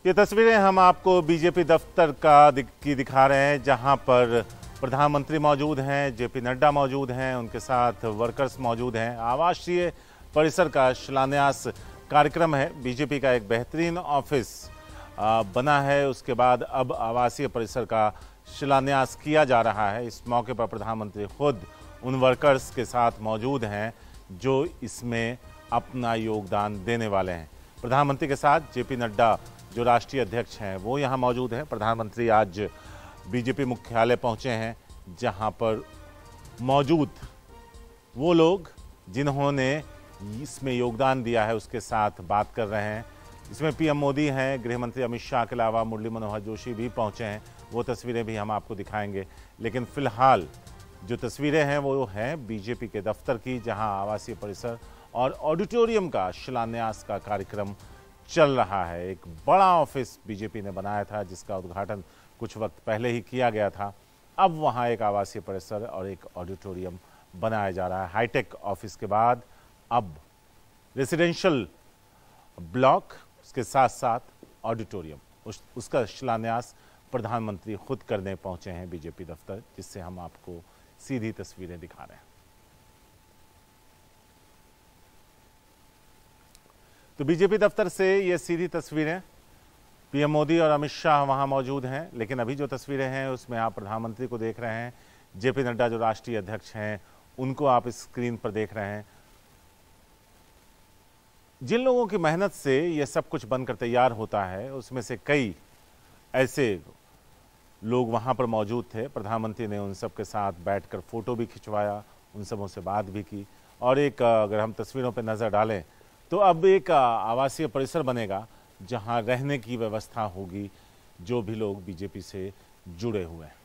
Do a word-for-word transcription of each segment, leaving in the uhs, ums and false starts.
ये तस्वीरें हम आपको बीजेपी दफ्तर का दिख, की दिखा रहे हैं, जहां पर प्रधानमंत्री मौजूद हैं, जेपी नड्डा मौजूद हैं, उनके साथ वर्कर्स मौजूद हैं। आवासीय परिसर का शिलान्यास कार्यक्रम है। बीजेपी का एक बेहतरीन ऑफिस बना है, उसके बाद अब आवासीय परिसर का शिलान्यास किया जा रहा है। इस मौके पर प्रधानमंत्री खुद उन वर्कर्स के साथ मौजूद हैं जो इसमें अपना योगदान देने वाले हैं। प्रधानमंत्री के साथ जेपी नड्डा जो राष्ट्रीय अध्यक्ष हैं वो यहाँ मौजूद हैं। प्रधानमंत्री आज बीजेपी मुख्यालय पहुँचे हैं, जहाँ पर मौजूद वो लोग जिन्होंने इसमें योगदान दिया है उसके साथ बात कर रहे हैं। इसमें पीएम मोदी हैं, गृह मंत्री अमित शाह के अलावा मुरली मनोहर जोशी भी पहुँचे हैं। वो तस्वीरें भी हम आपको दिखाएंगे, लेकिन फिलहाल जो तस्वीरें हैं वो हैं बीजेपी के दफ्तर की, जहां आवासीय परिसर और ऑडिटोरियम का शिलान्यास का कार्यक्रम चल रहा है। एक बड़ा ऑफिस बीजेपी ने बनाया था, जिसका उद्घाटन कुछ वक्त पहले ही किया गया था। अब वहां एक आवासीय परिसर और एक ऑडिटोरियम बनाया जा रहा है। हाईटेक ऑफिस के बाद अब रेसिडेंशियल ब्लॉक, उसके साथ साथ ऑडिटोरियम, उस, उसका शिलान्यास प्रधानमंत्री खुद करने पहुंचे हैं बीजेपी दफ्तर, जिससे हम आपको सीधी तस्वीरें दिखा रहे हैं। तो बीजेपी दफ्तर से ये सीधी तस्वीरें, पीएम मोदी और अमित शाह वहां मौजूद हैं, लेकिन अभी जो तस्वीरें हैं उसमें आप प्रधानमंत्री को देख रहे हैं। जेपी नड्डा जो राष्ट्रीय अध्यक्ष हैं उनको आप इस स्क्रीन पर देख रहे हैं। जिन लोगों की मेहनत से ये सब कुछ बनकर तैयार होता है, उसमें से कई ऐसे लोग वहां पर मौजूद थे। प्रधानमंत्री ने उन सब के साथ बैठकर फोटो भी खिंचवाया, उन सबों से बात भी की। और एक अगर हम तस्वीरों पर नजर डालें तो अब एक आवासीय परिसर बनेगा जहां रहने की व्यवस्था होगी जो भी लोग बीजेपी से जुड़े हुए हैं।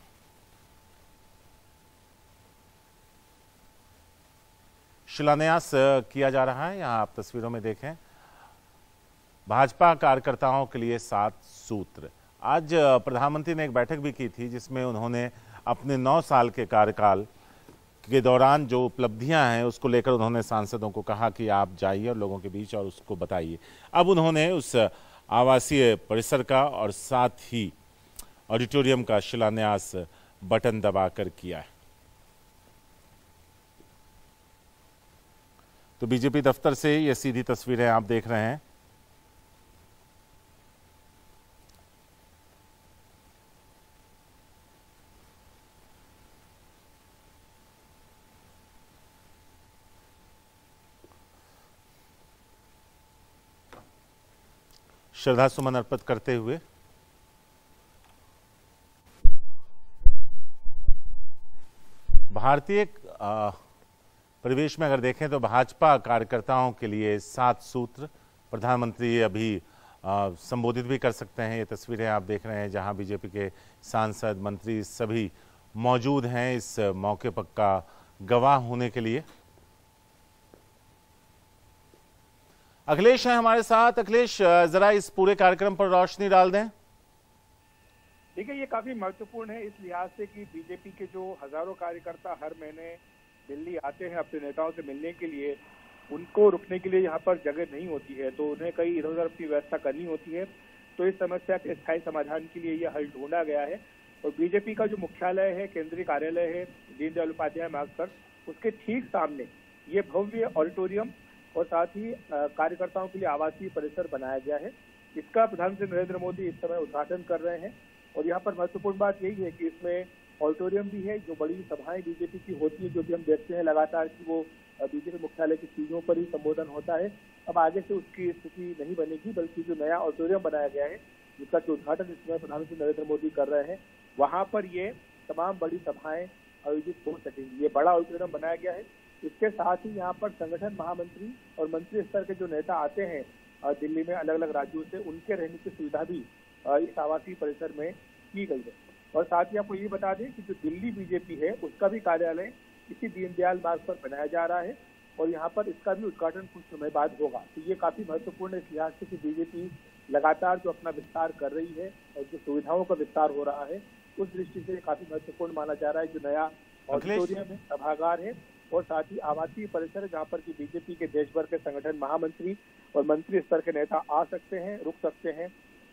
शिलान्यास किया जा रहा है, यहां आप तस्वीरों में देखें। भाजपा कार्यकर्ताओं के लिए सात सूत्र। आज प्रधानमंत्री ने एक बैठक भी की थी, जिसमें उन्होंने अपने नौ साल के कार्यकाल के दौरान जो उपलब्धियां हैं उसको लेकर उन्होंने सांसदों को कहा कि आप जाइए और लोगों के बीच और उसको बताइए। अब उन्होंने उस आवासीय परिसर का और साथ ही ऑडिटोरियम का शिलान्यास बटन दबाकर किया है। तो बीजेपी दफ्तर से ये सीधी तस्वीरें आप देख रहे हैं। श्रद्धा सुमन अर्पित करते हुए भारतीय परिवेश में अगर देखें तो भाजपा कार्यकर्ताओं के लिए सात सूत्र प्रधानमंत्री अभी संबोधित भी कर सकते हैं। ये तस्वीरें आप देख रहे हैं जहां बीजेपी के सांसद, मंत्री सभी मौजूद हैं इस मौके पर का गवाह होने के लिए। अखिलेश हैं हमारे साथ। अखिलेश, जरा इस पूरे कार्यक्रम पर रोशनी डाल दें। देखिए, ये काफी महत्वपूर्ण है इस लिहाज से कि बीजेपी के जो हजारों कार्यकर्ता हर महीने दिल्ली आते हैं अपने नेताओं से मिलने के लिए, उनको रुकने के लिए यहाँ पर जगह नहीं होती है, तो उन्हें कई इधर उधर अपनी व्यवस्था करनी होती है। तो इस समस्या के स्थायी समाधान के लिए यह हल ढूंढा गया है। और बीजेपी का जो मुख्यालय है, केंद्रीय कार्यालय है दीनदयाल उपाध्याय मार्ग पर, उसके ठीक सामने ये भव्य ऑडिटोरियम और साथ ही कार्यकर्ताओं के लिए आवासीय परिसर बनाया गया है। इसका प्रधानमंत्री नरेंद्र मोदी इस समय उद्घाटन कर रहे हैं। और यहाँ पर महत्वपूर्ण बात यही है कि इसमें ऑडिटोरियम भी है। जो बड़ी सभाएं बीजेपी की होती है, जो भी हम देखते हैं लगातार कि वो बीजेपी मुख्यालय की चीजों पर ही संबोधन होता है, अब आगे से उसकी स्थिति नहीं बनेगी, बल्कि जो नया ऑडिटोरियम बनाया गया है, जिसका जो उद्घाटन इस समय प्रधानमंत्री नरेंद्र मोदी कर रहे हैं, वहां पर ये तमाम बड़ी सभाएं आयोजित हो सकेंगी। ये बड़ा ऑडिटोरियम बनाया गया है। इसके साथ ही यहाँ पर संगठन महामंत्री और मंत्री स्तर के जो नेता आते हैं दिल्ली में अलग अलग राज्यों से, उनके रहने की सुविधा भी इस आवासीय परिसर में की गई है। और साथ ही आपको ये बता दें कि जो दिल्ली बीजेपी है उसका भी कार्यालय इसी दीनदयाल मार्ग पर बनाया जा रहा है और यहाँ पर इसका भी उद्घाटन कुछ समय बाद होगा। तो ये काफी महत्वपूर्ण है इस लिहाज से कि बीजेपी लगातार जो अपना विस्तार कर रही है और जो सुविधाओं का विस्तार हो रहा है, उस दृष्टि से काफी महत्वपूर्ण माना जा रहा है। जो नया ऑडिटोरियम है, सभागार है और साथ ही आवासीय परिसर है, जहाँ पर की बीजेपी के देश भर के संगठन महामंत्री और मंत्री स्तर के नेता आ सकते हैं, रुक सकते हैं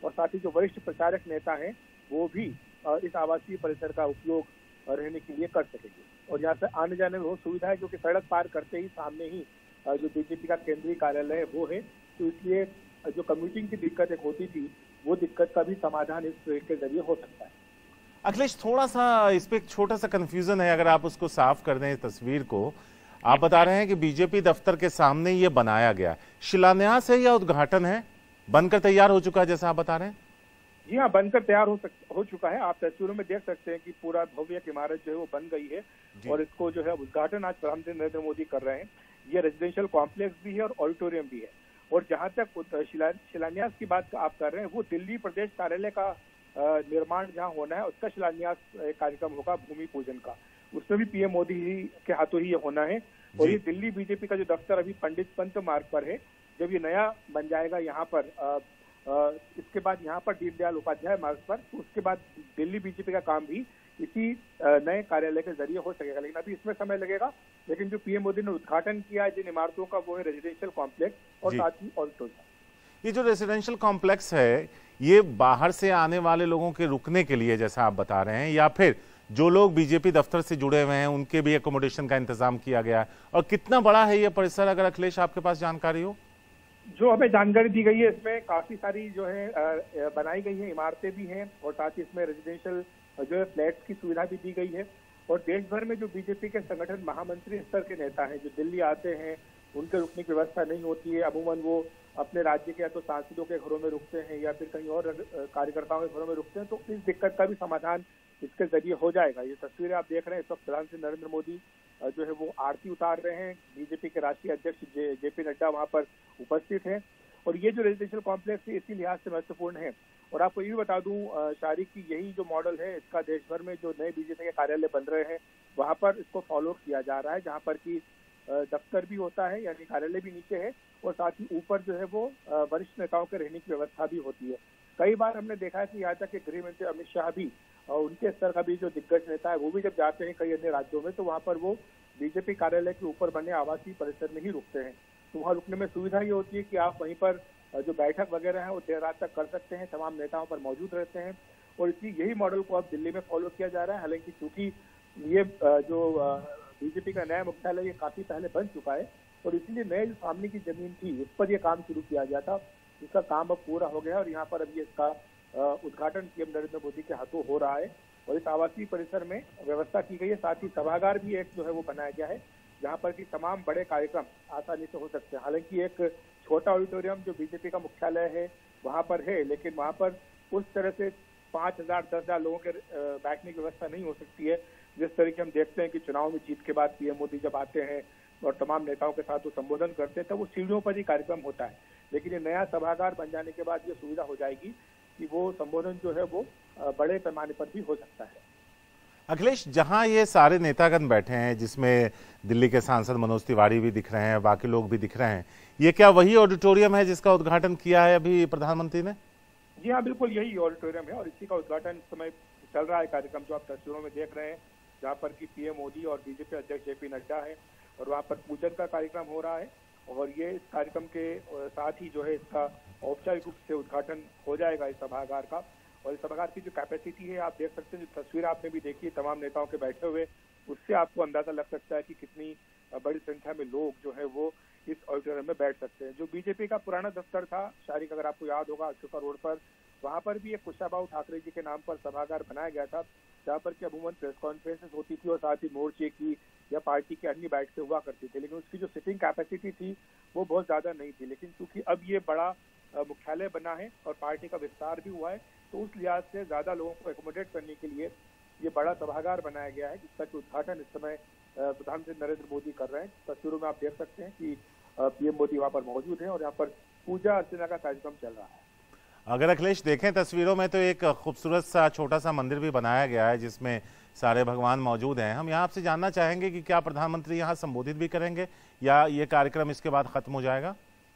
और साथ ही जो वरिष्ठ प्रचारक नेता हैं वो भी इस आवासीय परिसर का उपयोग रहने के लिए कर सकेंगे। और यहाँ से आने जाने में बहुत सुविधा है क्योंकि सड़क पार करते ही सामने ही जो बीजेपी का केंद्रीय कार्यालय है वो है, तो इसलिए जो कम्यूटिंग की दिक्कत एक होती थी वो दिक्कत का भी समाधान इस ट्रेन के जरिए हो सकता है। अखिलेश, थोड़ा सा इस पे एक छोटा सा कंफ्यूजन है, अगर आप उसको साफ कर दें तस्वीर को। आप बता रहे हैं कि बीजेपी दफ्तर के सामने ये बनाया गया, शिलान्यास है या उद्घाटन है? बनकर तैयार हो चुका है जैसा आप बता रहे हैं? जी हाँ, बनकर तैयार हो सक, हो चुका है। आप तस्वीरों में देख सकते हैं कि पूरा भव्य इमारत जो है वो बन गई है और इसको जो है उद्घाटन आज प्रधानमंत्री नरेंद्र मोदी कर रहे हैं। ये रेजिडेंशियल कॉम्प्लेक्स भी है और ऑडिटोरियम भी है। और जहाँ तक शिलान्यास की बात आप कर रहे हैं, वो दिल्ली प्रदेश कार्यालय का निर्माण जहाँ होना है उसका शिलान्यास कार्यक्रम होगा, भूमि पूजन का। उसमें भी पीएम मोदी ही के हाथों ही ये होना है। और ये दिल्ली बीजेपी का जो दफ्तर अभी पंडित पंत मार्ग पर है, जब ये नया बन जाएगा यहाँ पर आ, आ, इसके बाद यहाँ पर दीनदयाल उपाध्याय मार्ग पर, तो उसके बाद दिल्ली बीजेपी का काम भी इसी नए कार्यालय के जरिए हो सकेगा। लेकिन अभी इसमें समय लगेगा। लेकिन जो पीएम मोदी ने उद्घाटन किया है जिन इमारतों का, वो है रेजिडेंशियल कॉम्प्लेक्स और साथ ही ऑडिटोरियम। ये जो रेजिडेंशियल कॉम्प्लेक्स है, ये बाहर से आने वाले लोगों के रुकने के लिए जैसा आप बता रहे हैं, या फिर जो लोग बीजेपी दफ्तर से जुड़े हुए हैं उनके भी एकोमोडेशन का इंतजाम किया गया है? और कितना बड़ा है ये परिसर, अगर अखिलेश आपके पास जानकारी हो? जो हमें जानकारी दी गई है, इसमें काफी सारी जो है बनाई गई है इमारतें भी हैं और साथ ही इसमें रेजिडेंशियल जो है फ्लैट्स की सुविधा भी दी गई है। और देश भर में जो बीजेपी के संगठन महामंत्री स्तर के नेता हैं जो दिल्ली आते हैं, उनके रुकने की व्यवस्था नहीं होती है। अमूमन वो अपने राज्य के या तो सांसदों के घरों में रुकते हैं या फिर कहीं और कार्यकर्ताओं के घरों में रुकते हैं, तो इस दिक्कत का भी समाधान इसके जरिए हो जाएगा। ये तस्वीरें आप देख रहे हैं, इस वक्त प्रधानमंत्री नरेंद्र मोदी जो है वो आरती उतार रहे हैं। बीजेपी के राष्ट्रीय अध्यक्ष जे जेपी नड्डा वहां पर उपस्थित हैं। और ये जो रेजिडेंशियल कॉम्प्लेक्स है इसी लिहाज से महत्वपूर्ण है। और आपको ये भी बता दूं शारिक की, यही जो मॉडल है इसका देश भर में जो नए बीजेपी के कार्यालय बन रहे हैं वहां पर इसको फॉलो किया जा रहा है, जहां पर की दफ्तर भी होता है यानी कार्यालय भी नीचे है और साथ ही ऊपर जो है वो वरिष्ठ नेताओं के रहने की व्यवस्था भी होती है। कई बार हमने देखा है कि यहाँ तक कि गृह मंत्री अमित शाह भी और उनके स्तर का भी जो दिग्गज नेता है वो भी जब जाते हैं कई अन्य राज्यों में, तो वहाँ पर वो बीजेपी कार्यालय के ऊपर बने आवासीय परिसर में ही रुकते हैं। तो वहाँ रुकने में सुविधा ये होती है कि आप वहीं पर जो बैठक वगैरह है वो देर रात तक कर सकते हैं, तमाम नेताओं पर मौजूद रहते हैं। और इसी यही मॉडल को अब दिल्ली में फॉलो किया जा रहा है। हालांकि चूंकि ये जो बीजेपी का नया मुख्यालय ये काफी पहले बन चुका है और इसीलिए नए जो सामने की जमीन थी उस पर यह काम शुरू किया गया था, इसका काम अब पूरा हो गया और यहाँ पर अभी इसका उद्घाटन पीएम नरेंद्र मोदी के हाथों हो रहा है। और इस आवासीय परिसर में व्यवस्था की गई है, साथ ही सभागार भी एक जो है वो बनाया गया है जहाँ पर की तमाम बड़े कार्यक्रम आसानी से हो सकते हैं। हालांकि एक छोटा ऑडिटोरियम जो बीजेपी का मुख्यालय है वहाँ पर है, लेकिन वहाँ पर उस तरह से पाँच हजार दस हजार लोगों के बैठने की व्यवस्था नहीं हो सकती है जिस तरीके हम देखते हैं कि चुनाव में जीत के बाद पीएम मोदी जब आते हैं और तमाम नेताओं के साथ वो संबोधन करते हैं तब वो सीढ़ियों पर ही कार्यक्रम होता है। लेकिन ये नया सभागार बन जाने के बाद ये सुविधा हो जाएगी कि वो संबोधन जो है वो बड़े पैमाने पर भी हो सकता है। अखिलेश, जहां ये सारे नेतागण बैठे हैं जिसमें दिल्ली के सांसद मनोज तिवारी भी दिख रहे हैं, बाकी लोग भी दिख रहे हैं, ये क्या वही ऑडिटोरियम है जिसका उद्घाटन किया है अभी प्रधानमंत्री ने? जी हाँ, बिल्कुल यही ऑडिटोरियम है और इसी का उद्घाटन इस समय चल रहा है कार्यक्रम जो आप तस्वीरों में देख रहे हैं, जहाँ पर की पीएम मोदी और बीजेपी अध्यक्ष जेपी नड्डा है और वहाँ पर पूजन का कार्यक्रम हो रहा है। और ये इस कार्यक्रम के साथ ही जो है इसका औपचारिक रूप से उद्घाटन हो जाएगा इस सभागार का। और इस सभागार की जो कैपेसिटी है आप देख सकते हैं, जो तस्वीर आपने भी देखी तमाम नेताओं के बैठे हुए, उससे आपको अंदाजा लग सकता है कि कितनी बड़ी संख्या में लोग जो है वो इस ऑडिटोरियम में बैठ सकते हैं। जो बीजेपी का पुराना दफ्तर था शारिक, अगर आपको याद होगा अशोका रोड पर, वहाँ पर भी एक कुशाभाऊ ठाकरे जी के नाम पर सभागार बनाया गया था जहाँ पर की अमूमन प्रेस कॉन्फ्रेंसेस होती थी और साथ ही मोर्चे की या पार्टी की अन्य बैठकें हुआ करती थी, लेकिन उसकी जो सिटिंग कैपेसिटी थी वो बहुत ज्यादा नहीं थी। लेकिन चूंकि अब ये बड़ा मुख्यालय बना है और पार्टी का विस्तार भी हुआ है, तो उस लिहाज से ज्यादा लोगों को एकोमोडेट करने के लिए ये बड़ा सभागार बनाया गया है जिसका कि उद्घाटन इस समय प्रधानमंत्री नरेंद्र मोदी कर रहे हैं। तस्वीरों में आप देख सकते हैं कि पीएम मोदी वहाँ पर मौजूद हैं और यहाँ पर पूजा अर्चना का कार्यक्रम चल रहा है। अगर अखिलेश देखें तस्वीरों में तो एक खूबसूरत सा छोटा सा मंदिर भी बनाया गया है जिसमें सारे भगवान मौजूद हैं। हम यहाँ आपसे जानना चाहेंगे कि क्या प्रधानमंत्री यहाँ संबोधित भी करेंगे या ये कार्यक्रम इसके बाद खत्म हो जाएगा?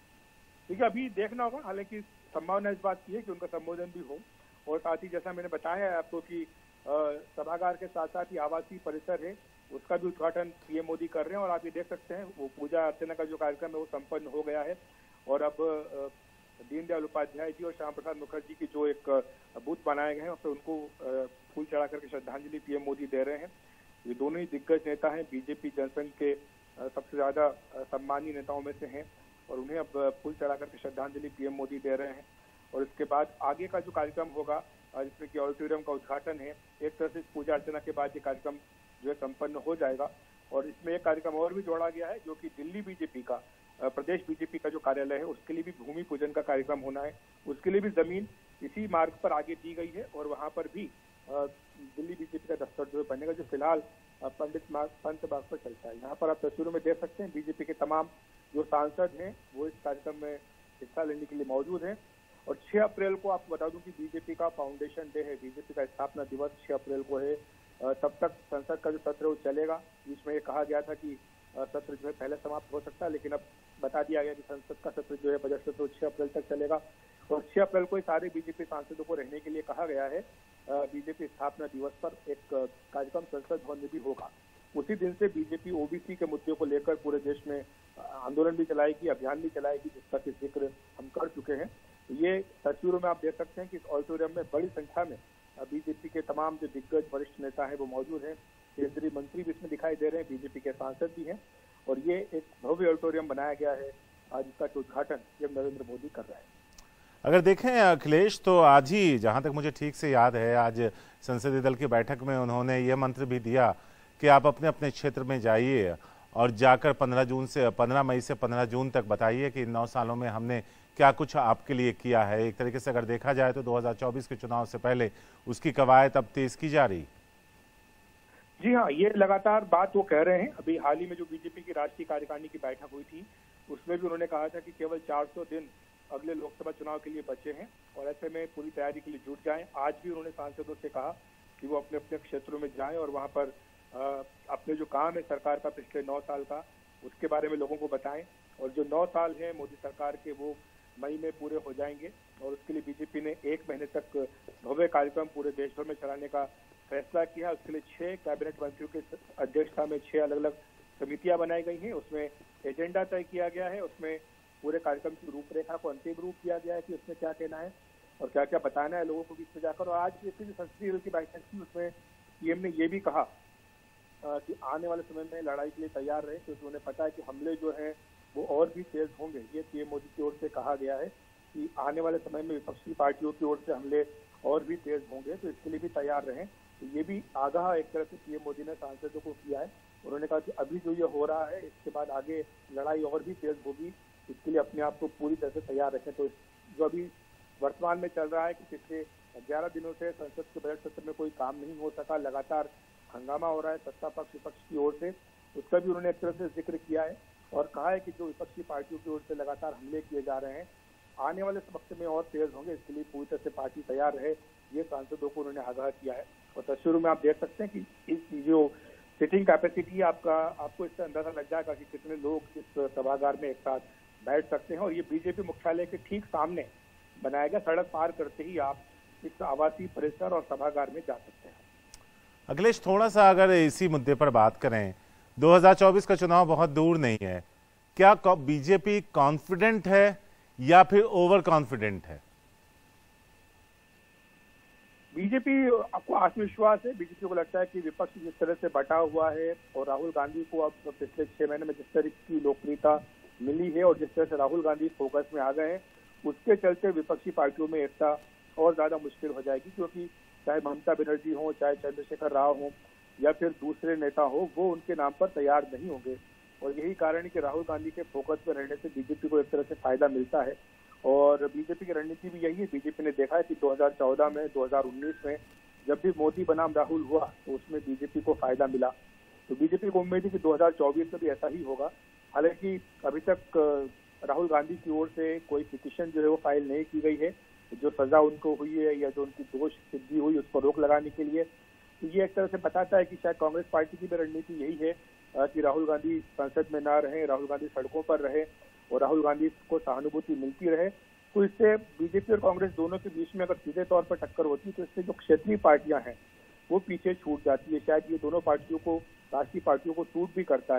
ठीक है, अभी देखना होगा। हालांकि संभावना इस बात की है कि उनका संबोधन भी हो और साथ ही जैसा मैंने बताया है आपको कि सभागार के साथ साथ ही आवासीय परिसर है उसका भी उद्घाटन पीएम मोदी कर रहे हैं। और आप ये देख सकते हैं वो पूजा अर्चना का जो कार्यक्रम है वो संपन्न हो गया है और अब दीनदयाल उपाध्याय जी और श्याम प्रसाद मुखर्जी की जो एक बूथ बनाए गए हैं उस पर उनको फूल चढ़ा करके श्रद्धांजलि पीएम मोदी दे रहे हैं। ये दोनों ही दिग्गज नेता हैं, बीजेपी जनसंघ के सबसे ज्यादा सम्मानीय नेताओं में से हैं और उन्हें अब फूल चढ़ा करके श्रद्धांजलि पीएम मोदी दे रहे हैं। और इसके बाद आगे का जो कार्यक्रम होगा जिसमें कि ऑडिटोरियम का उद्घाटन है, एक तरह से पूजा अर्चना के बाद ये कार्यक्रम जो है संपन्न हो जाएगा। और इसमें एक कार्यक्रम और भी जोड़ा गया है जो कि दिल्ली बीजेपी का, प्रदेश बीजेपी का जो कार्यालय है उसके लिए भी भूमि पूजन का कार्यक्रम होना है। उसके लिए भी जमीन इसी मार्ग पर आगे दी गई है और वहां पर भी दिल्ली बीजेपी का दफ्तर जो बनेगा, जो फिलहाल पंडित पंत बाग पर चलता है। यहाँ पर आप तस्वीरों में देख सकते हैं बीजेपी के तमाम जो सांसद हैं वो इस कार्यक्रम में हिस्सा लेने के लिए मौजूद हैं। और छह अप्रैल को आपको बता दूं कि बीजेपी का फाउंडेशन डे है, बीजेपी का स्थापना दिवस छह अप्रैल को है। तब तक संसद का जो सत्र है वो चलेगा। बीच में ये कहा गया था कि सत्र जो है पहले समाप्त हो सकता है, लेकिन अब बता दिया गया कि संसद का सत्र जो है बजट सत्र छह अप्रैल तक चलेगा। और छह अप्रैल को सारे बीजेपी सांसदों को रहने के लिए कहा गया है। बीजेपी स्थापना दिवस पर एक कार्यक्रम संसद भवन में भी होगा। उसी दिन से बीजेपी ओबीसी के मुद्दे को लेकर पूरे देश में आंदोलन भी चलाएगी, अभियान भी चलाएगी, जिसका कि जिक्र हम कर चुके हैं। ये तस्वीरों में आप देख सकते हैं कि इस ऑडिटोरियम में बड़ी संख्या में बीजेपी के तमाम जो दिग्गज वरिष्ठ नेता हैं वो मौजूद हैं। केंद्रीय मंत्री भी इसमें दिखाई दे रहे हैं, बीजेपी के सांसद भी हैं। और ये एक भव्य ऑडिटोरियम बनाया गया है, आज इसका उद्घाटन ये नरेंद्र मोदी कर रहे हैं। अगर देखें अखिलेश, तो आज ही जहां तक मुझे ठीक से याद है, आज संसदीय दल की बैठक में उन्होंने ये मंत्र भी दिया कि आप अपने अपने क्षेत्र में जाइए और जाकर पंद्रह जून से पंद्रह मई से पंद्रह जून तक बताइए कि इन नौ सालों में हमने क्या कुछ आपके लिए किया है। एक तरीके से अगर देखा जाए तो दो हज़ार चौबीस के चुनाव से पहले उसकी कवायद अब तेज की जा रही। जी हाँ, ये लगातार बात वो कह रहे हैं। अभी हाल ही में जो बीजेपी की राष्ट्रीय कार्यकारिणी की बैठक हुई थी उसमें भी उन्होंने कहा था कि केवल चार सौ दिन अगले लोकसभा चुनाव के लिए बचे हैं और ऐसे में पूरी तैयारी के लिए जुट जाएं। आज भी उन्होंने सांसदों से कहा कि वो अपने अपने क्षेत्रों में जाएं और वहां पर आ, अपने जो काम है सरकार का पिछले नौ साल का उसके बारे में लोगों को बताएं। और जो नौ साल है मोदी सरकार के वो मई में पूरे हो जाएंगे और उसके लिए बीजेपी ने एक महीने तक भव्य कार्यक्रम पूरे देश भर में चलाने का फैसला किया। उसके लिए छह कैबिनेट मंत्रियों की अध्यक्षता में छह अलग अलग समितियां बनाई गई हैं। उसमें एजेंडा तय किया गया है, उसमें पूरे कार्यक्रम की रूपरेखा को अंतिम रूप दिया गया है कि उसमें क्या कहना है और क्या क्या बताना है लोगों को बीच में जाकर। और आज जो संसदीय दल की बैठक थी उसमें पीएम ने ये भी कहा कि आने वाले समय में लड़ाई के लिए तैयार रहे, क्योंकि उन्हें पता है कि हमले जो हैं वो और भी तेज होंगे। ये पीएम मोदी की ओर से कहा गया है कि आने वाले समय में विपक्षी पार्टियों की ओर से हमले और भी तेज होंगे, तो इसके लिए भी तैयार रहें। तो ये भी आगाह एक तरह से पीएम मोदी ने सांसदों को किया है। उन्होंने कहा कि अभी जो ये हो रहा है इसके बाद आगे लड़ाई और भी तेज होगी, इसके लिए अपने आप को पूरी तरह से तैयार रखें। तो जो अभी वर्तमान में चल रहा है कि पिछले ग्यारह दिनों से संसद के बजट सत्र में कोई काम नहीं हो सका, लगातार हंगामा हो रहा है सत्ता पक्ष विपक्ष की ओर से, उसका भी उन्होंने एक तरह से जिक्र किया है और कहा है कि जो विपक्षी पार्टियों की ओर से लगातार हमले किए जा रहे हैं आने वाले वक्त में और तेज होंगे, इसके लिए पूरी तरह से पार्टी तैयार रहे, ये सांसदों को उन्होंने आगाह किया है। और तस्वीरों में आप देख सकते हैं कि इस जो सिटिंग कैपेसिटी आपका आपको इससे अंदाजा लग जाएगा कि कितने लोग इस सभागार में एक साथ बैठ सकते हैं। और ये बीजेपी मुख्यालय के ठीक सामने बनाया गया, सड़क पार करते ही आप इस आवासीय परिसर और सभागार में जा सकते हैं। अखिलेश, थोड़ा सा अगर इसी मुद्दे पर बात करें, दो हज़ार चौबीस का चुनाव बहुत दूर नहीं है, क्या बीजेपी कॉन्फिडेंट है या फिर ओवर कॉन्फिडेंट है? बीजेपी आपको आत्मविश्वास है। बीजेपी को लगता है कि विपक्ष जिस तरह से बटा हुआ है और राहुल गांधी को अब पिछले छह महीने में जिस तरह की लोकप्रियता मिली है और जिस तरह से राहुल गांधी फोकस में आ गए हैं, उसके चलते विपक्षी पार्टियों में एकता और ज्यादा मुश्किल हो जाएगी। क्योंकि चाहे ममता बनर्जी हो, चाहे चंद्रशेखर राव हो या फिर दूसरे नेता हो, वो उनके नाम पर तैयार नहीं होंगे। और यही कारण है कि राहुल गांधी के फोकस में रहने से बीजेपी को एक तरह से फायदा मिलता है। और बीजेपी की रणनीति भी यही है। बीजेपी ने देखा है कि दो हज़ार चौदह में, दो हज़ार उन्नीस में जब भी मोदी बनाम राहुल हुआ तो उसमें बीजेपी को फायदा मिला। तो बीजेपी को उम्मीद है कि दो हज़ार चौबीस में भी ऐसा ही होगा। हालांकि अभी तक राहुल गांधी की ओर से कोई पिटीशन जो है वो फाइल नहीं की गई है, जो सजा उनको हुई है या जो उनकी दोष सिद्धि हुई उस पर रोक लगाने के लिए। तो ये एक तरह से बताता है कि शायद कांग्रेस पार्टी की भी रणनीति यही है कि राहुल गांधी संसद में ना रहे, राहुल गांधी सड़कों पर रहे और राहुल गांधी को सहानुभूति मिलती रहे। तो इससे बीजेपी और कांग्रेस दोनों के बीच में अगर सीधे तौर पर टक्कर होती तो इससे जो क्षेत्रीय पार्टियां हैं वो पीछे छूट जाती है। शायद ये दोनों पार्टियों को, राष्ट्रीय पार्टियों को सूट भी करता है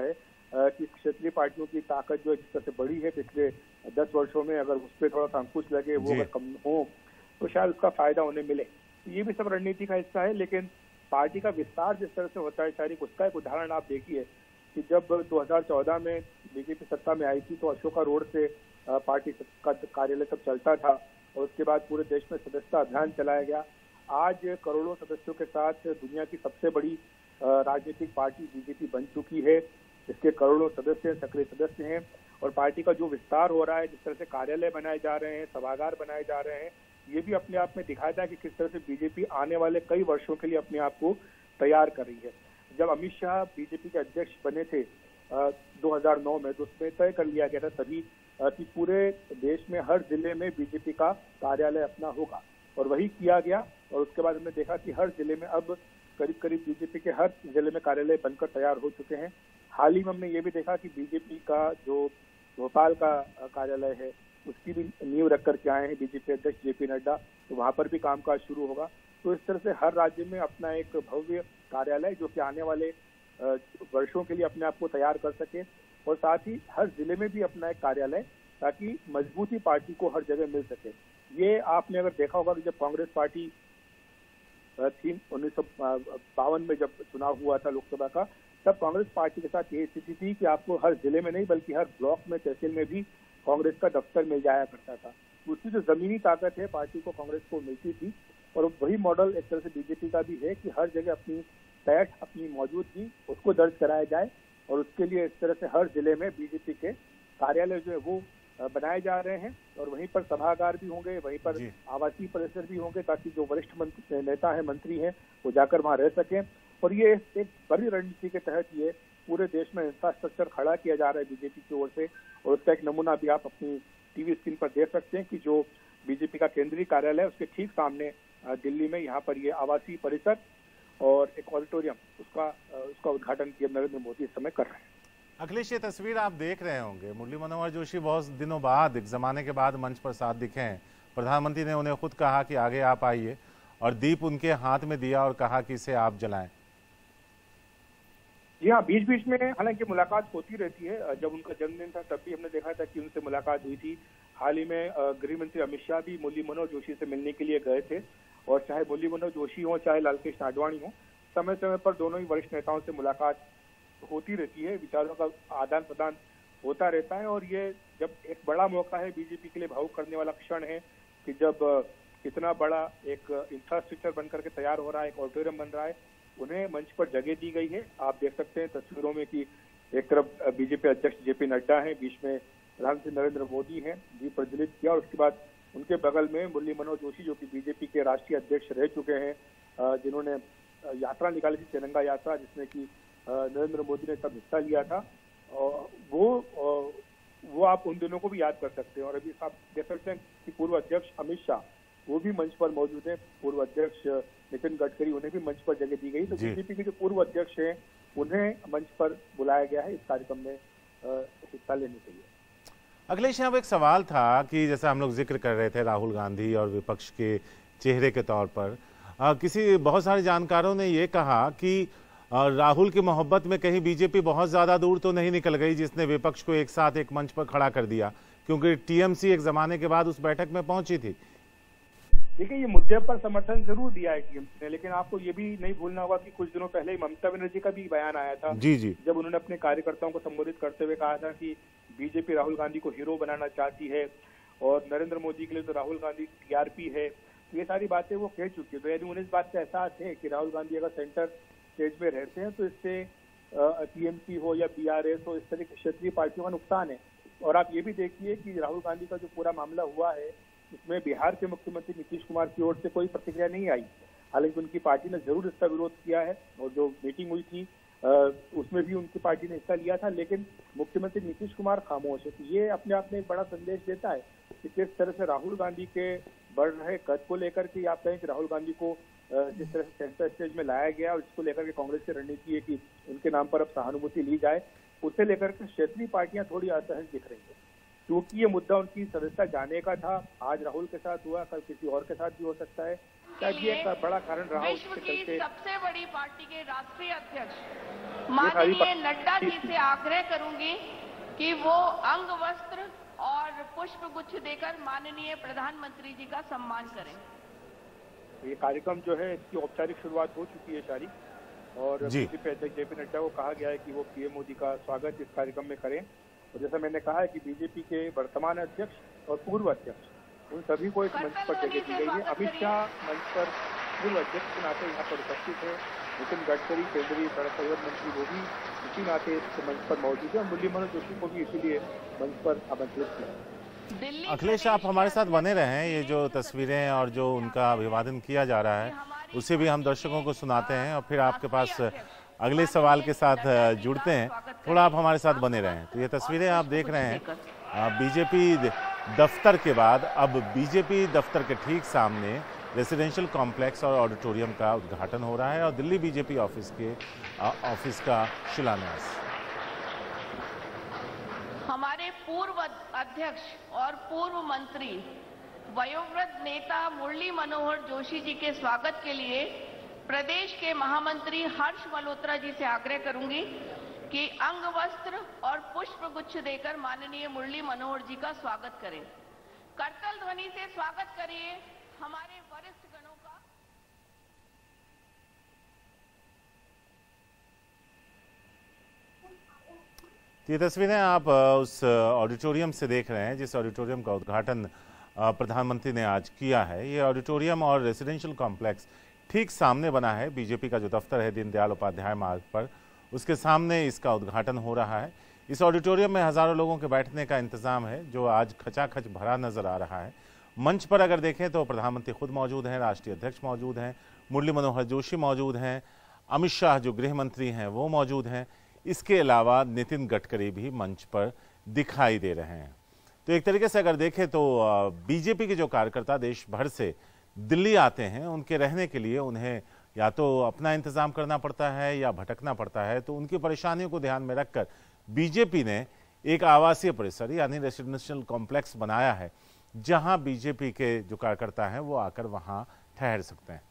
कि क्षेत्रीय पार्टियों की ताकत जो है जिस तरह से बढ़ी है पिछले दस वर्षों में, अगर उस पर थोड़ा सा अंकुश लगे, वो अगर कम हो तो शायद उसका फायदा उन्हें मिले। तो ये भी सब रणनीति का हिस्सा है। लेकिन पार्टी का विस्तार जिस तरह से होता है शारीरिक, उसका एक उदाहरण आप देखिए कि जब दो हज़ार चौदह में बीजेपी सत्ता में आई थी तो अशोका रोड से पार्टी का कार्यालय तब चलता था और उसके बाद पूरे देश में सदस्यता अभियान चलाया गया। आज करोड़ों सदस्यों के साथ दुनिया की सबसे बड़ी राजनीतिक पार्टी बीजेपी बन चुकी है। इसके करोड़ों सदस्य सक्रिय सदस्य हैं और पार्टी का जो विस्तार हो रहा है, जिस तरह से कार्यालय बनाए जा रहे हैं, सभागार बनाए जा रहे हैं, ये भी अपने आप में दिखाता है कि किस तरह से बीजेपी आने वाले कई वर्षों के लिए अपने आप को तैयार कर रही है। जब अमित शाह बीजेपी के अध्यक्ष बने थे दो हज़ार नौ में, तो उसमें तय कर लिया गया था तभी कि पूरे देश में हर जिले में बीजेपी का कार्यालय अपना होगा और वही किया गया। और उसके बाद हमने देखा कि हर जिले में अब करीब करीब बीजेपी के हर जिले में कार्यालय बनकर तैयार हो चुके हैं। हाल ही में हमने ये भी देखा कि बीजेपी का जो भोपाल का कार्यालय है उसकी भी नींव रख करके आए हैं बीजेपी अध्यक्ष जेपी नड्डा, तो वहां पर भी कामकाज शुरू होगा। तो इस तरह से हर राज्य में अपना एक भव्य कार्यालय जो कि आने वाले वर्षों के लिए अपने आप को तैयार कर सके और साथ ही हर जिले में भी अपना एक कार्यालय, ताकि मजबूती पार्टी को हर जगह मिल सके। ये आपने अगर देखा होगा कि जब कांग्रेस पार्टी थी उन्नीस सौ बावन में जब चुनाव हुआ था लोकसभा का, तब कांग्रेस पार्टी के साथ ये स्थिति थी कि आपको हर जिले में नहीं बल्कि हर ब्लॉक में, तहसील में भी कांग्रेस का दफ्तर मिल जाया करता था। उसकी जो जमीनी ताकत है पार्टी को, कांग्रेस को मिलती थी और वही मॉडल एक तरह से बीजेपी का भी है कि हर जगह अपनी पैठ, अपनी मौजूदगी उसको दर्ज कराया जाए और उसके लिए इस तरह से हर जिले में बीजेपी के कार्यालय जो है वो बनाए जा रहे हैं और वहीं पर सभागार भी होंगे, वहीं पर आवासीय परिसर भी होंगे ताकि जो वरिष्ठ नेता है, मंत्री हैं, वो जाकर वहां रह सकें। और ये एक बड़ी रणनीति के तहत ये पूरे देश में इंफ्रास्ट्रक्चर खड़ा किया जा रहा है बीजेपी की ओर से और उसका एक नमूना भी आप अपनी टीवी स्क्रीन पर देख सकते हैं कि जो बीजेपी का केंद्रीय कार्यालय है उसके ठीक सामने दिल्ली में यहाँ पर ये आवासीय परिसर और एक ऑडिटोरियम, उसका उसका उद्घाटन किया नरेंद्र मोदी इस समय कर रहे हैं। अखिलेश, ये तस्वीर आप देख रहे होंगे, मुरली मनोहर जोशी बहुत दिनों बाद, एक जमाने के बाद मंच पर साथ दिखे हैं। प्रधानमंत्री ने उन्हें खुद कहा कि आगे आप आइए और दीप उनके हाथ में दिया और कहा कि इसे आप जलाएं। जी हाँ, बीच बीच में हालांकि मुलाकात होती रहती है। जब उनका जन्मदिन था तब भी हमने देखा था कि उनसे मुलाकात हुई थी। हाल ही में गृह मंत्री अमित शाह भी मुरली मनोहर जोशी से मिलने के लिए गए थे और चाहे मुरली मनोहर जोशी हो चाहे लालकृष्ण आडवाणी हो, समय समय पर दोनों ही वरिष्ठ नेताओं से मुलाकात होती रहती है, विचारों का आदान प्रदान होता रहता है। और ये जब एक बड़ा मौका है बीजेपी के लिए, भावुक करने वाला क्षण है कि जब इतना बड़ा एक इंफ्रास्ट्रक्चर बनकर के तैयार हो रहा है, एक ऑडिटोरियम बन रहा है, उन्हें मंच पर जगह दी गई है। आप देख सकते हैं तस्वीरों में कि एक तरफ बीजेपी अध्यक्ष जेपी नड्डा हैं, बीच में प्रधानमंत्री नरेंद्र मोदी हैं, दीप प्रज्वलित किया और उसके बाद उनके बगल में मुरली मनोहर जोशी जो कि बीजेपी के राष्ट्रीय अध्यक्ष रह चुके हैं, जिन्होंने यात्रा निकाली थी, तिरंगा यात्रा, जिसमें कि नरेंद्र मोदी ने तब हिस्सा लिया था, और वो वो आप उन दिनों को भी याद कर सकते हैं। और अभी आप देख सकते हैं कि पूर्व अध्यक्ष अमित शाह वो भी मंच पर मौजूद है, पूर्व अध्यक्ष नितिन गडकरी, उन्हें भी मंच पर जगह दी गई। तो बीजेपी के जो पूर्व अध्यक्ष हैं उन्हें मंच पर बुलाया गया है इस कार्यक्रम में हिस्सा लेने के लिए। अखिलेश, यहाँ एक सवाल था कि जैसा हम लोग जिक्र कर रहे थे राहुल गांधी और विपक्ष के चेहरे के तौर पर, आ, किसी बहुत सारे जानकारों ने ये कहा कि आ, राहुल की मोहब्बत में कहीं बीजेपी बहुत ज्यादा दूर तो नहीं निकल गई जिसने विपक्ष को एक साथ एक मंच पर खड़ा कर दिया, क्योंकि टीएमसी एक जमाने के बाद उस बैठक में पहुंची थी। देखिए, ये मुद्दे पर समर्थन जरूर दिया है टीएमसी ने, लेकिन आपको ये भी नहीं भूलना होगा कि कुछ दिनों पहले ही ममता बनर्जी का भी बयान आया था, जी जी, जब उन्होंने अपने कार्यकर्ताओं को संबोधित करते हुए कहा था कि बीजेपी राहुल गांधी को हीरो बनाना चाहती है और नरेंद्र मोदी के लिए तो राहुल गांधी टीआरपी है। ये सारी बातें वो कह चुकी है। तो यदि उन्हें इस बात का एहसास है कि राहुल गांधी अगर सेंटर स्टेज में रहते हैं तो इससे टीएमसी हो या बीआरएस हो, इस तरह की क्षेत्रीय पार्टियों का नुकसान है। और आप ये भी देखिए कि राहुल गांधी का जो पूरा मामला हुआ है उसमें बिहार के मुख्यमंत्री नीतीश कुमार की ओर से कोई प्रतिक्रिया नहीं आई, हालांकि उनकी पार्टी ने जरूर इसका विरोध किया है और जो मीटिंग हुई थी उसमें भी उनकी पार्टी ने हिस्सा लिया था, लेकिन मुख्यमंत्री नीतीश कुमार खामोश है। तो ये अपने आप में एक बड़ा संदेश देता है कि किस तरह से राहुल गांधी के बढ़ रहे कद को लेकर के आप कहें कि राहुल गांधी को जिस तरह से सेंटर स्टेज में लाया गया और इसको लेकर के कांग्रेस की रणनीति है कि उनके नाम पर अब सहानुभूति ली जाए, उसे लेकर के क्षेत्रीय पार्टियां थोड़ी असहज दिख रही है, क्योंकि ये मुद्दा उनकी सदस्यता जाने का था। आज राहुल के साथ हुआ, कल किसी और के साथ भी हो सकता है। शायद ये एक बड़ा कारण रहा। विश्व की सबसे बड़ी पार्टी के राष्ट्रीय अध्यक्ष माननीय नड्डा जी से आग्रह करूंगी कि वो अंग वस्त्र और पुष्प गुच्छ देकर माननीय प्रधानमंत्री जी का सम्मान करें। ये कार्यक्रम जो है इसकी औपचारिक शुरुआत हो चुकी है शारी, और बीजेपी अध्यक्ष जेपी नड्डा को कहा गया है कि वो पीएम मोदी का स्वागत इस कार्यक्रम में करें। और जैसा मैंने कहा है कि बीजेपी के वर्तमान अध्यक्ष और पूर्व अध्यक्ष उन सभी को एक मंच पर जगह दी गई है। अमित शाह मंच पर पूर्व अध्यक्ष के नाते यहाँ पर उपस्थित है। नितिन गडकरी केंद्रीय सड़क परिवहन मंत्री वो भी इसी नाते इस मंच पर मौजूद है और मुरली मनोहर जोशी को भी इसीलिए मंच पर आमंत्रित किया। अखिलेश, आप हमारे साथ बने रहें। ये जो तस्वीरें और जो उनका अभिवादन किया जा रहा है उसे भी हम दर्शकों को सुनाते हैं और फिर आपके पास अगले सवाल के साथ जुड़ते हैं। थोड़ा आप हमारे साथ बने रहें। तो ये तस्वीरें आप देख रहे हैं बीजेपी दफ्तर के बाद अब बीजेपी दफ्तर के ठीक सामने रेसिडेंशियल कॉम्प्लेक्स और ऑडिटोरियम का उद्घाटन हो रहा है और दिल्ली बीजेपी ऑफिस के ऑफिस का शिलान्यास। हमारे पूर्व अध्यक्ष और पूर्व मंत्री वयोवृद्ध नेता मुरली मनोहर जोशी जी के स्वागत के लिए प्रदेश के महामंत्री हर्ष मल्होत्रा जी से आग्रह करूंगी कि अंग वस्त्र और पुष्प गुच्छ देकर माननीय मुरली मनोहर जी का स्वागत करें। करतल ध्वनि से स्वागत करिए हमारे वरिष्ठ गणों का। ये तस्वीरें आप उस ऑडिटोरियम से देख रहे हैं जिस ऑडिटोरियम का उद्घाटन प्रधानमंत्री ने आज किया है। ये ऑडिटोरियम और रेसिडेंशियल कॉम्प्लेक्स ठीक सामने बना है बीजेपी का जो दफ्तर है दीनदयाल उपाध्याय मार्ग पर, उसके सामने इसका उद्घाटन हो रहा है। इस ऑडिटोरियम में हजारों लोगों के बैठने का इंतजाम है जो आज खचाखच भरा नजर आ रहा है। मंच पर अगर देखें तो प्रधानमंत्री खुद मौजूद हैं, राष्ट्रीय अध्यक्ष मौजूद हैं, मुरली मनोहर जोशी मौजूद हैं, अमित शाह जो गृह मंत्री हैं वो मौजूद हैं। इसके अलावा नितिन गडकरी भी मंच पर दिखाई दे रहे हैं। तो एक तरीके से अगर देखें तो बीजेपी के जो कार्यकर्ता देश भर से दिल्ली आते हैं उनके रहने के लिए उन्हें या तो अपना इंतजाम करना पड़ता है या भटकना पड़ता है। तो उनकी परेशानियों को ध्यान में रखकर बीजेपी ने एक आवासीय परिसर यानी रेसिडेंशियल कॉम्प्लेक्स बनाया है जहां बीजेपी के जो कार्यकर्ता हैं वो आकर वहां ठहर सकते हैं।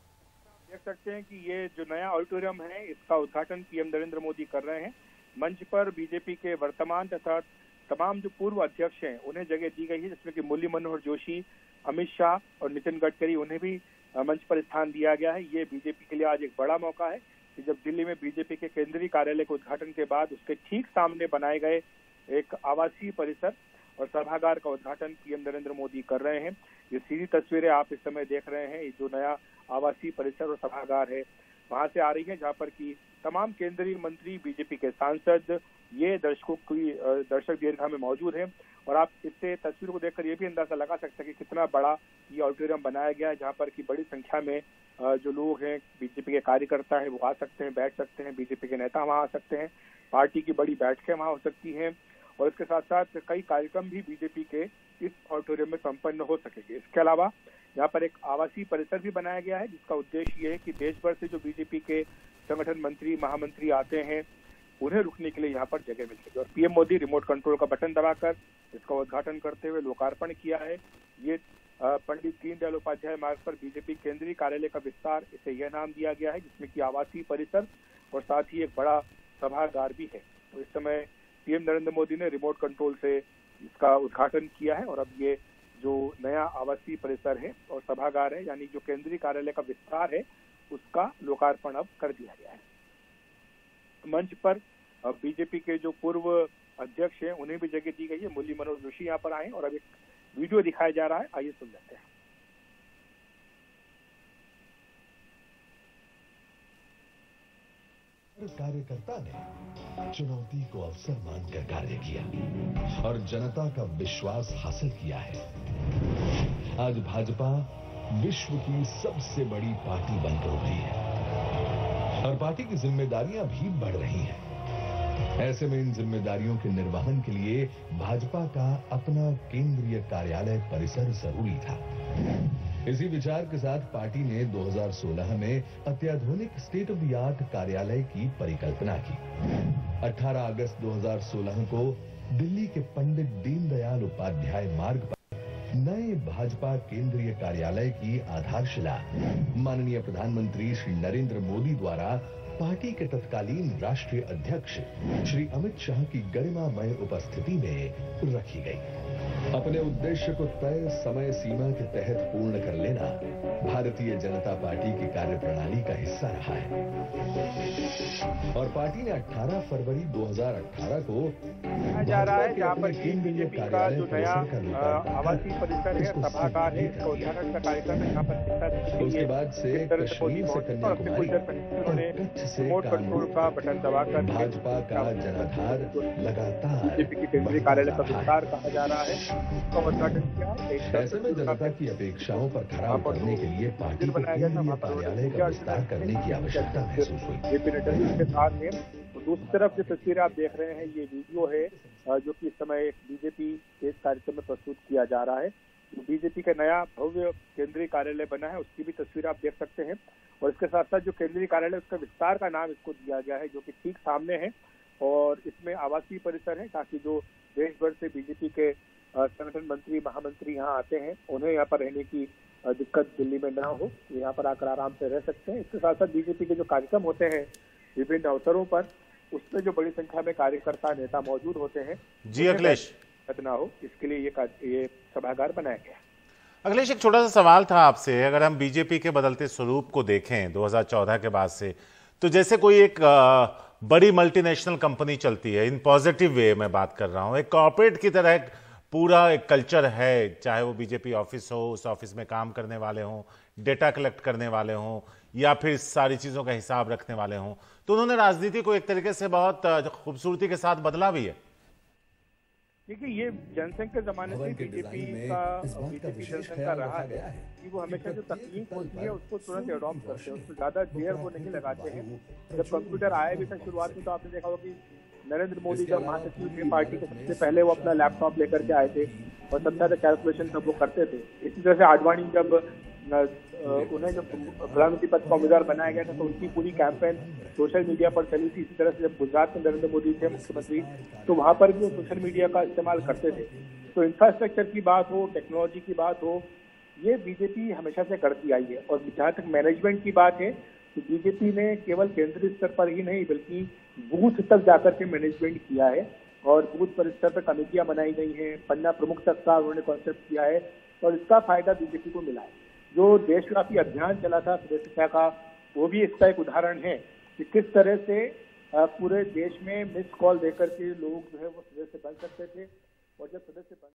देख सकते हैं कि ये जो नया ऑडिटोरियम है इसका उद्घाटन पीएम नरेंद्र मोदी कर रहे हैं। मंच पर बीजेपी के वर्तमान तथा तमाम जो पूर्व अध्यक्ष हैं उन्हें जगह दी गई है, जिसमें कि मुरली मनोहर जोशी, अमित शाह और नितिन गडकरी उन्हें भी मंच पर स्थान दिया गया है। ये बीजेपी के लिए आज एक बड़ा मौका है कि जब दिल्ली में बीजेपी के केंद्रीय कार्यालय के उद्घाटन के बाद उसके ठीक सामने बनाए गए एक आवासीय परिसर और सभागार का उद्घाटन पीएम नरेंद्र मोदी कर रहे हैं। ये सीधी तस्वीरें आप इस समय देख रहे हैं। ये जो नया आवासीय परिसर और सभागार है वहां से आ रही है, जहां पर की तमाम केंद्रीय मंत्री, बीजेपी के सांसद, ये दर्शकों की दर्शक दीर्घा में मौजूद हैं। और आप इससे तस्वीरों को देखकर ये भी अंदाजा लगा सकते हैं कि कितना बड़ा ये ऑडिटोरियम बनाया गया है, जहां पर की बड़ी संख्या में जो लोग हैं, बीजेपी के कार्यकर्ता हैं, वो आ सकते हैं, बैठ सकते हैं। बीजेपी के नेता वहां आ सकते हैं, पार्टी की बड़ी बैठकें वहां हो सकती हैं और इसके साथ साथ कई कार्यक्रम भी बीजेपी के इस ऑडिटोरियम में संपन्न हो सकेंगे। इसके अलावा यहाँ पर एक आवासीय परिसर भी बनाया गया है जिसका उद्देश्य ये है कि देश भर से जो बीजेपी के संगठन मंत्री, महामंत्री आते हैं उन्हें रुकने के लिए यहाँ पर जगह मिल सके। और पीएम मोदी रिमोट कंट्रोल का बटन दबाकर इसका उद्घाटन करते हुए लोकार्पण किया है। ये पंडित दीनदयाल उपाध्याय मार्ग पर बीजेपी केंद्रीय कार्यालय का विस्तार, इसे यह नाम दिया गया है, जिसमें कि आवासीय परिसर और साथ ही एक बड़ा सभागार भी है। तो इस समय पीएम नरेंद्र मोदी ने रिमोट कंट्रोल से इसका उद्घाटन किया है और अब ये जो नया आवासीय परिसर है और सभागार है यानी जो केंद्रीय कार्यालय का विस्तार है उसका लोकार्पण अब कर दिया गया है। मंच पर बीजेपी के जो पूर्व अध्यक्ष हैं उन्हें भी जगह दी गई है। मुरली मनोहर जोशी यहाँ पर आए और अब एक वीडियो दिखाया जा रहा है, आइए सुन लेते हैं। कार्यकर्ता ने चुनौती को अवसर मानकर कार्य किया और जनता का विश्वास हासिल किया है। आज भाजपा विश्व की सबसे बड़ी पार्टी बनकर उभरी है और पार्टी की जिम्मेदारियां भी बढ़ रही हैं। ऐसे में इन जिम्मेदारियों के निर्वहन के लिए भाजपा का अपना केंद्रीय कार्यालय परिसर जरूरी था। इसी विचार के साथ पार्टी ने दो हज़ार सोलह में अत्याधुनिक स्टेट ऑफ द आर्ट कार्यालय की परिकल्पना की। अठारह अगस्त दो हज़ार सोलह को दिल्ली के पंडित दीनदयाल उपाध्याय मार्ग पर नए भाजपा केंद्रीय कार्यालय की आधारशिला माननीय प्रधानमंत्री श्री नरेंद्र मोदी द्वारा पार्टी के तत्कालीन राष्ट्रीय अध्यक्ष श्री अमित शाह की गरिमामय उपस्थिति में रखी गई। अपने उद्देश्य को तय समय सीमा के तहत पूर्ण कर लेना भारतीय जनता पार्टी की कार्यप्रणाली का हिस्सा रहा है और पार्टी ने अठारह फरवरी दो हज़ार अठारह को जा रहा है जहां पर केंद्रीय का जो नया आवासीय परिसर है, सभागार है, इसका उद्घाटन का कार्यक्रम है। यहाँ पर उसके बाद से कश्मीर से कन्याकुमारी और कच्छ से कंट्रोल का बटन दबाकर भाजपा का जनाधार लगातार बीजेपी के केंद्रीय कार्यालय का विस्तार कहा जा रहा है, उसका उद्घाटन किया। ऐसे में जनता की अपेक्षाओं पर खरा उतरने के लिए पार्टी को केंद्रीय कार्यालय का विस्तार करने की आवश्यकता महसूस हुई। जेपी नड्डा जी के साथ में दूसरी तरफ जो तस्वीरें आप देख रहे हैं, ये वीडियो है जो कि इस समय बीजेपी के कार्यक्रम में प्रस्तुत किया जा रहा है। बीजेपी का नया भव्य केंद्रीय कार्यालय बना है, उसकी भी तस्वीर आप देख सकते हैं। और इसके साथ साथ जो केंद्रीय कार्यालय उसका विस्तार का नाम इसको दिया गया है, जो कि ठीक सामने है। और इसमें आवासीय परिसर है ताकि जो देश भर से बीजेपी के संगठन मंत्री महामंत्री यहाँ आते हैं, उन्हें यहाँ पर रहने की दिक्कत दिल्ली में ना हो, यहाँ पर आकर आराम से रह सकते हैं। इसके साथ साथ बीजेपी के जो कार्यक्रम होते हैं विभिन्न अवसरों पर, उसमें जो बड़ी संख्या में कार्यकर्ता नेता मौजूद होते हैं, जी अखिलेश, ना हो इसके लिए ये ये सभागार बनाया गया। अखिलेश, एक छोटा सा सवाल था आपसे। अगर हम बीजेपी के बदलते स्वरूप को देखें दो हज़ार चौदह के बाद से, तो जैसे कोई एक बड़ी मल्टीनेशनल कंपनी चलती है, इन पॉजिटिव वे में बात कर रहा हूं, एक कॉर्पोरेट की तरह एक पूरा एक कल्चर है, चाहे वो बीजेपी ऑफिस हो, उस ऑफिस में काम करने वाले हों, डेटा कलेक्ट करने वाले हों, या फिर सारी चीजों का हिसाब रखने वाले हों, तो उन्होंने राजनीति को एक तरीके से बहुत खूबसूरती के साथ बदला भी है। देखिए, ये जनसंघ के जमाने से बीजेपी का बीजेपी जनसंघ का रहा है कि वो हमेशा जो तकनीक होती है उसको तुरंत अडॉप्ट करते हैं, उसको ज्यादा देर वो नहीं लगाते हैं। जब कंप्यूटर आया भी था शुरुआत में, तो आपने देखा होगा कि नरेंद्र मोदी जब महासचिव थे पार्टी के, सबसे पहले वो अपना लैपटॉप लेकर के आए थे और सबसे ज्यादा कैलकुलेशन सब वो करते थे। इसी तरह से आडवाणी जब उन्हें जब प्रधानमंत्री पद का उम्मीदवार बनाया गया था, तो उनकी पूरी कैंपेन सोशल मीडिया पर चली थी। इसी तरह से जब गुजरात में नरेंद्र मोदी थे मुख्यमंत्री, तो वहां पर भी वो सोशल मीडिया का इस्तेमाल करते थे। तो इंफ्रास्ट्रक्चर की बात हो, टेक्नोलॉजी की बात हो, ये बीजेपी हमेशा से करती आई है। और जहाँ तक मैनेजमेंट की बात है, तो बीजेपी ने केवल केंद्रीय स्तर पर ही नहीं बल्कि बूथ तक जाकर के मैनेजमेंट किया है और बूथ पर स्तर पर कमेटियां बनाई गई हैं, पन्ना प्रमुख तक का उन्होंने कॉन्सेप्ट किया है और इसका फायदा बीजेपी को मिला है। जो देशव्यापी अभियान चला था सदस्यता का, वो भी इसका एक उदाहरण है कि किस तरह से पूरे देश में मिस कॉल देकर के लोग जो है वो सदस्य बन सकते थे। और जब सदस्य